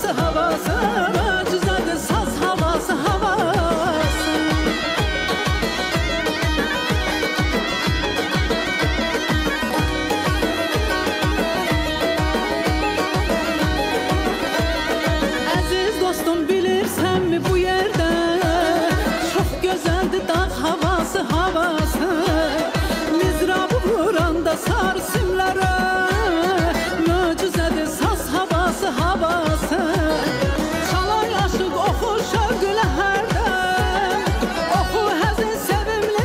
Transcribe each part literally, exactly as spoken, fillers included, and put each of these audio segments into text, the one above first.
havası havası, möcüzədir saz havası havası. Əziz dostum, bilirsənmi bu yerdə çox gözəldir dağ havası havası. Mizrabı vuranda sarı simlərə, möcüzədir saz havası havası. Çalay aşıq oxu şövqülə hərdən, oxu həzin sevimli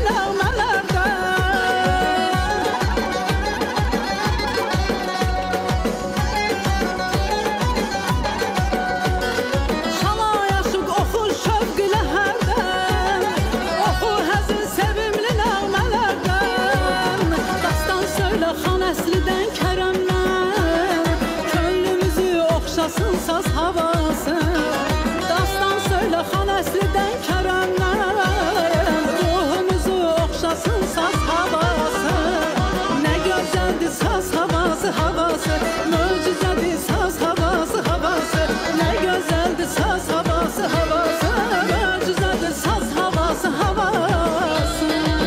nəğmələrdən. Çalay aşıq oxu şövqülə hərdən, oxu həzin sevimli nəğmələrdən. Dastan söylə xan əslidən Kərəmdən, könlümüzü oxşasın saz havası. Dastan söylə xan əslidən Kərəmdən, ruhumuzu oxşasın saz havası. Nə gözəldir saz havası havası, möcüzədir saz havası havası. Nə gözəldir saz havası havası, möcüzədir saz havası havası.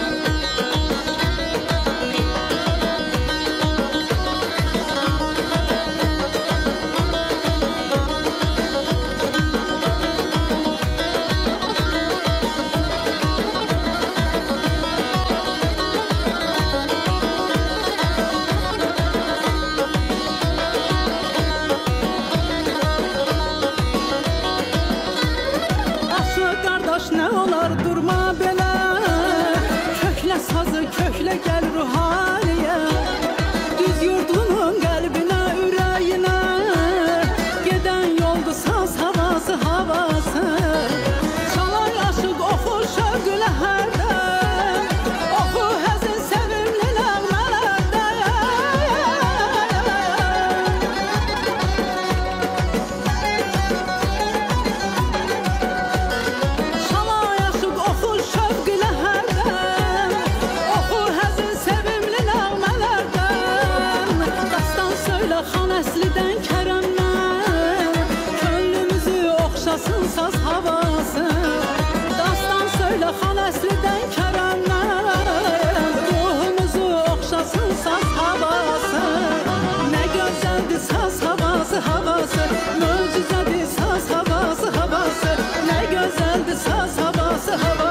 Qardaş nə olar durma belə, köklə sazı köklə gəl ruhaniyə. Düz yurdunun qəlbinə, ürəyinə, gedən yoldur saz havası havası. Çalay aşıq oxu şövqülə hərdən, oxu həzin sevimli nəğmələrdən. Çalay aşıq oxu şövqülə hərdən, oxu həzin sevimli nəğmələrdən. Dastan söylə xan əslidən Kərəmdən, könlümüzü oxşasın saz havası. Dastan söylə xan əslidən Kərəmdən, ruhumuzu oxşasın saz havası. Nə gözəldir saz havası havası, möcüzədir saz havası havası. Nə gözəldir saz havası havası.